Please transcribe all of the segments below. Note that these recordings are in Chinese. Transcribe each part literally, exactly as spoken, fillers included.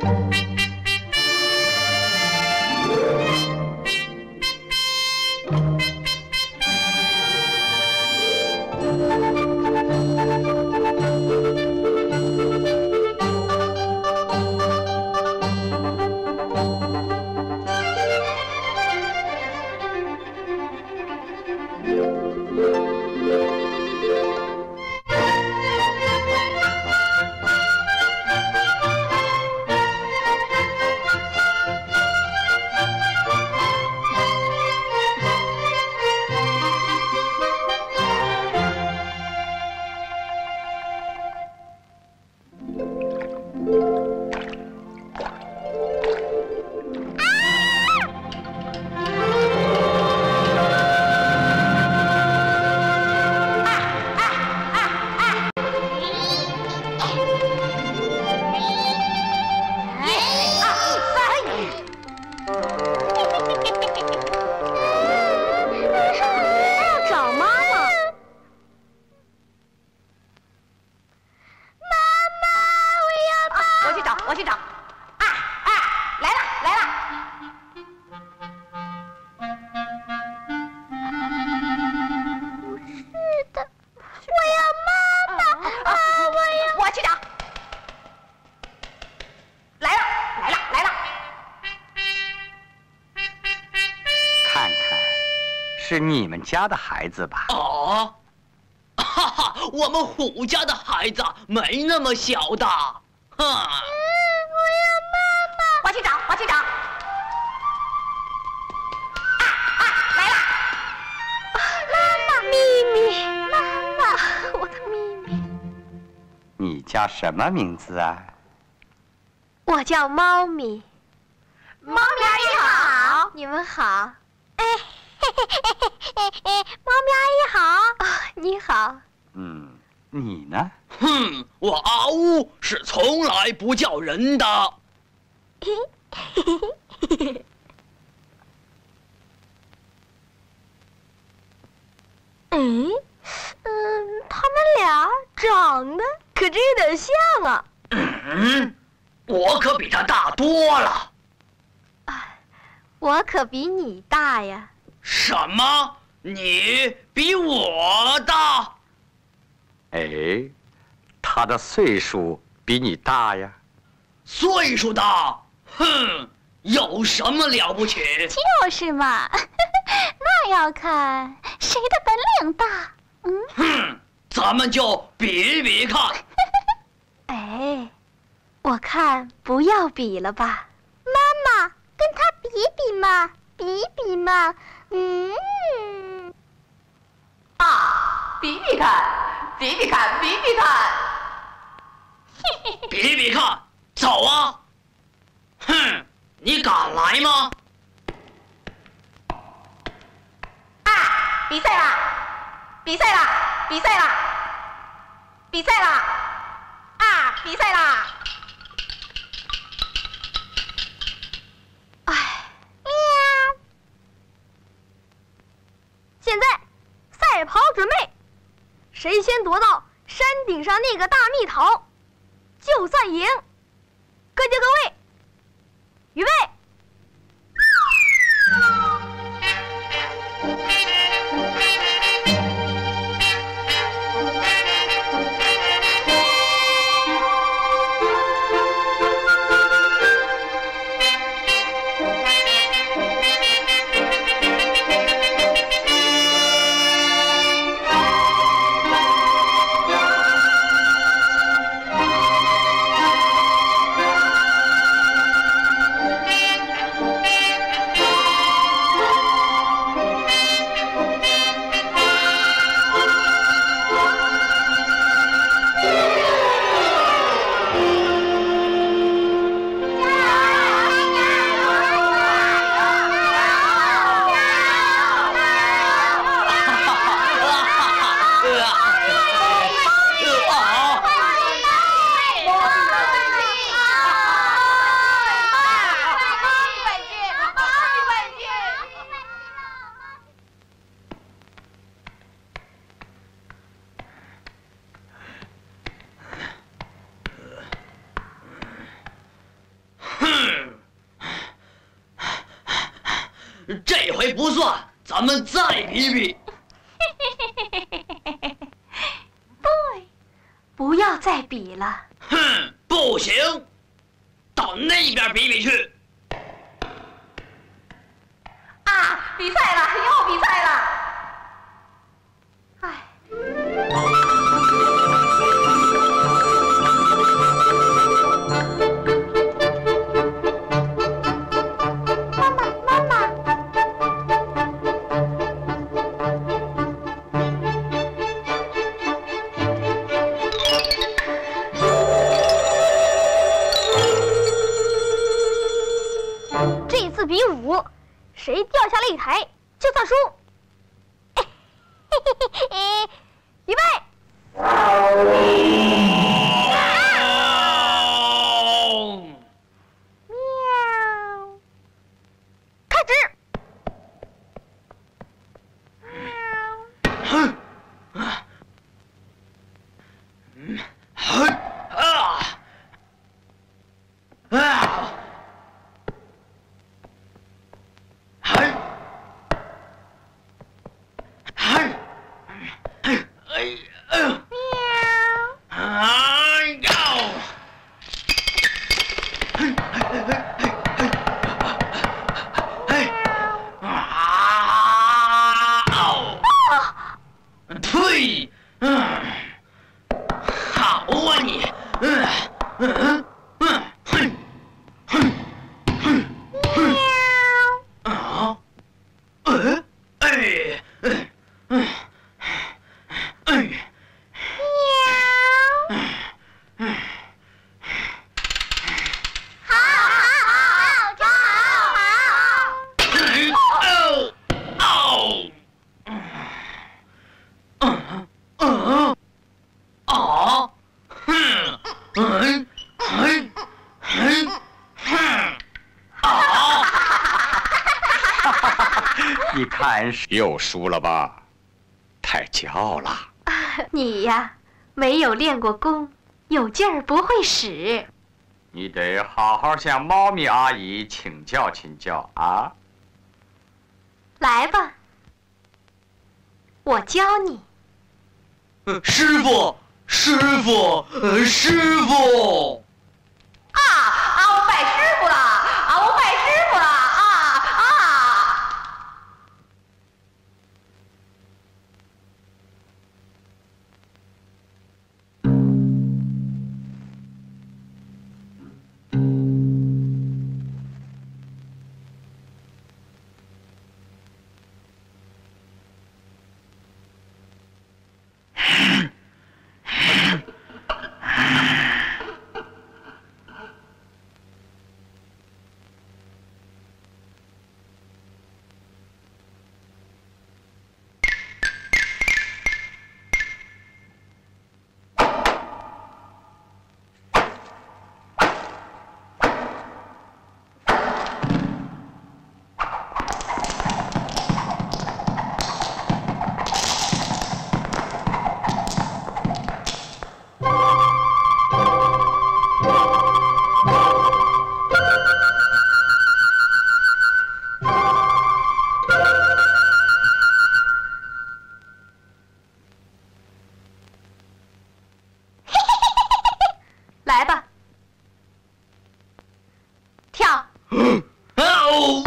是你们家的孩子吧？ 哦，哈哈，我们虎家的孩子没那么小的。哈、嗯，我要妈妈！我去找，我去找。啊啊，来了！妈妈，咪咪，妈妈，我的咪咪。 你叫什么名字啊？ 我叫猫咪。猫咪阿姨好，你们好。哎。猫咪阿姨好啊，你好。 嗯，你呢？ 哼，我阿乌是从来不叫人的。 嗯嗯，他们俩长得可真有点像啊。 嗯，我可比他大多了。 啊，我可比你大呀。 什么？你比我大？ 哎，他的岁数比你大呀。 岁数大？哼，有什么了不起？ 就是嘛，那要看谁的本领大。嗯。 哼，咱们就比比看。 哎，我看不要比了吧。妈妈，跟他比比嘛，比比嘛。嗯， 啊，比比看，比比看，比比看， 比比看，走啊！哼，你敢来吗？ 啊，比赛啦！比赛啦！比赛啦！比赛啦！啊，比赛啦！ 现在，赛跑准备，谁先夺到山顶上那个大蜜桃，就算赢。各就各位，预备。 这回不算，咱们再比比。 对，不要再比了。 哼，不行，到那边比比去。 啊，比赛了，又比赛了。哎。 比武，谁掉下擂台就算输。预备，喵，开始。 哼，嗯，哼啊啊！ 呸！嗯，好啊你，嗯嗯嗯，哼哼哼哼，啊，呃，哎，嗯嗯嗯，喵，嗯。 一看是又输了吧？太骄傲了。 你呀，没有练过功，有劲儿不会使。 你得好好向猫咪阿姨请教请教啊！ 来吧，我教你。 呃，师傅，师傅，呃，师傅。 啊！啊！我拜师傅了！啊！我拜师傅了！啊啊！来吧，跳！ 啊哦！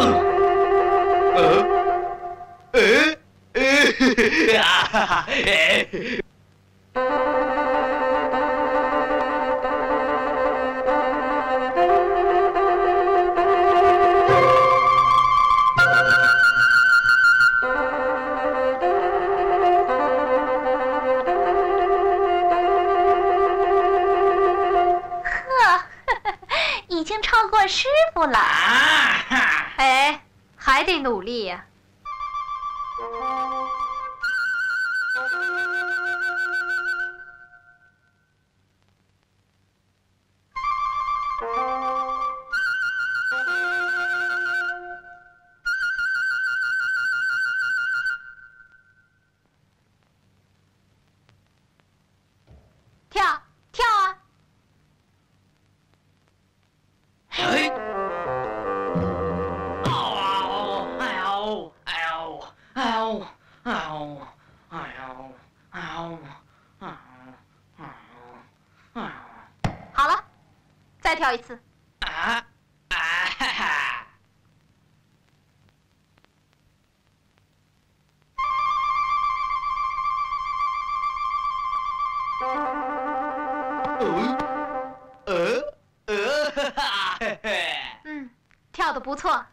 呃，呃，呃，啊哈哈！哎。 已经超过师傅了。 啊哈！ 哎，还得努力呀、跳跳啊！ 嘿！嗷嗷跳一次。 啊啊哈哈！呃呃呃哈哈嘿嘿！ 嗯，跳得不错。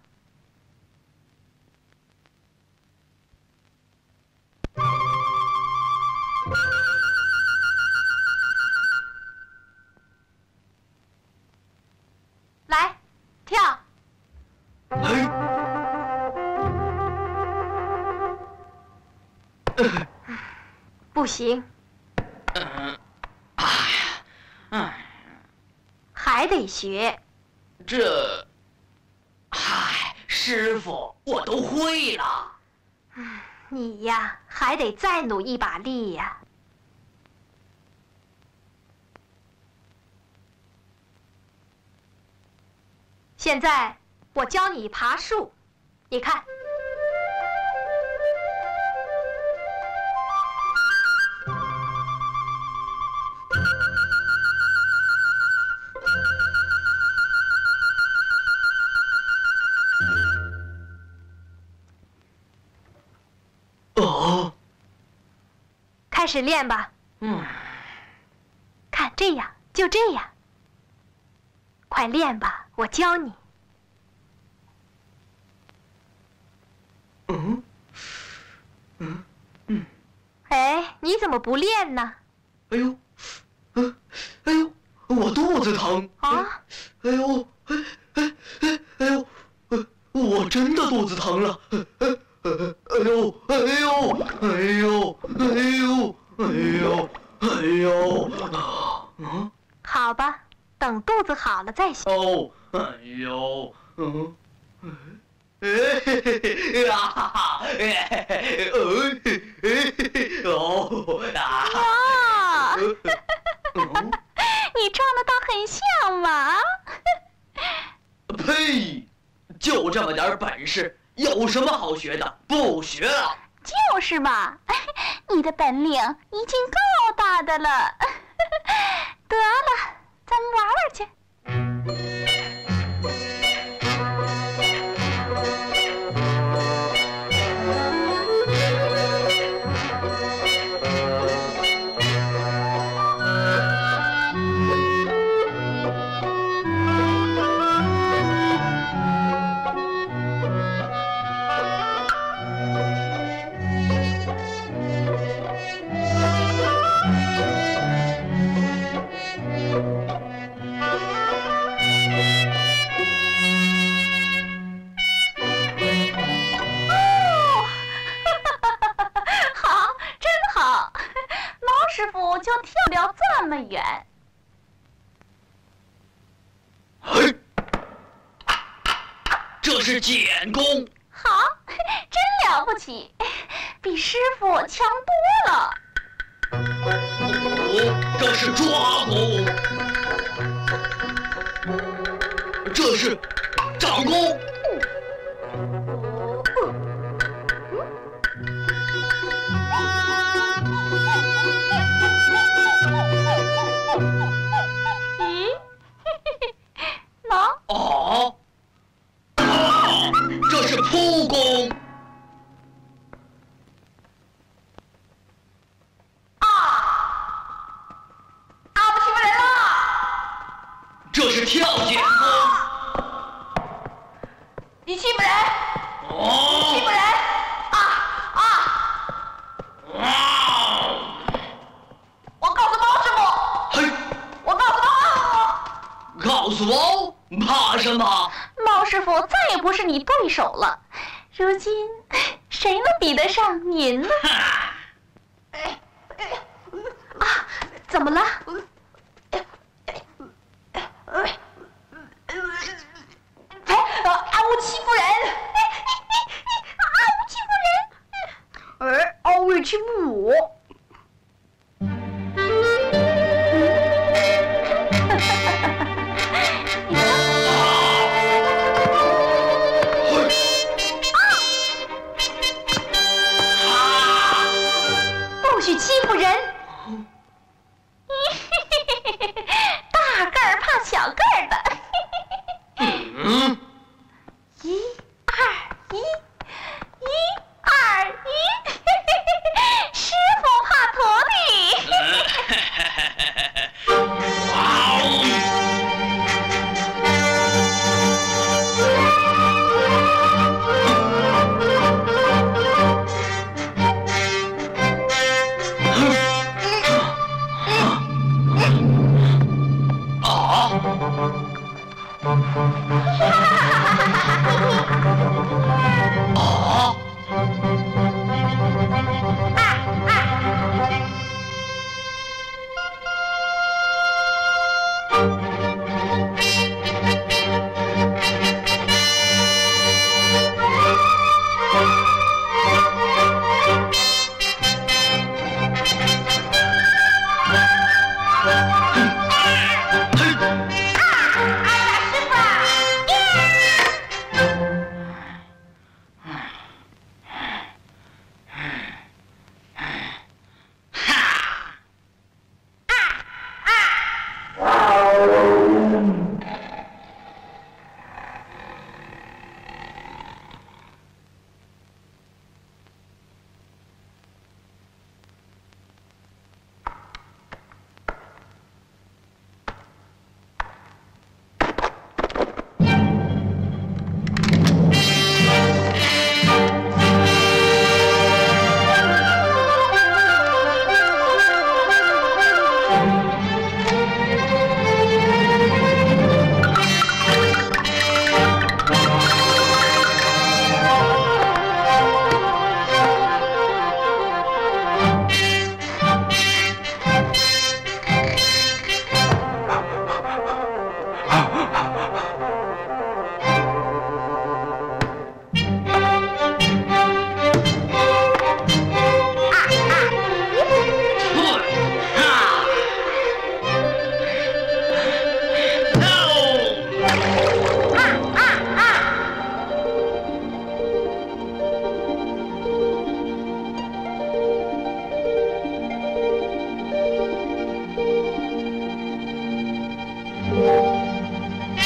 来，跳。 哎， 不行， 嗯，哎呀，哎， 还得学。 这，嗨，师傅，我都会了。 你呀，还得再努一把力呀。现在我教你爬树，你看。 哦， 开始练吧。 嗯， 看，这样，就这样。快练吧，我教你。 嗯，嗯嗯。 哎，你怎么不练呢？ 哎呦，嗯，哎呦，我肚子疼啊！ 哎呦，哎哎哎哎呦，我真的肚子疼了。哎呦，哎呦，哎呦，哎呦，哎呦，哎呦，嗯， 好吧，等肚子好了再学。 哦，哎呦，嗯，哎呀哈哈，哎哎哦啊！ 哇，你唱的倒很像嘛！ 呸！就这么点本事，有什么好学的？不学了。 就是嘛，你的本领已经够大的了。得了，咱们玩玩去。就跳不了这么远。 嘿，这是简功。 好，真了不起，比师傅强多了。 哦，这是抓功，这是掌功。哦，这是扑功。 啊！啊！我欺负人了！ 这是跳简功。 你欺负人！ 哦！ 欺负人！啊啊！ 啊！ 我告诉猫师傅！ 嘿！ 我告诉猫师傅！ 告诉猫，怕什么？ 猫师傅再也不是你对手了。如今，谁能比得上您呢？啊，怎么了？哎，阿乌欺负人！阿乌欺负人！哎，阿乌欺负我！不许欺负人！ 啊！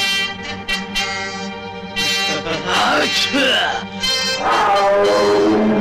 啊！去！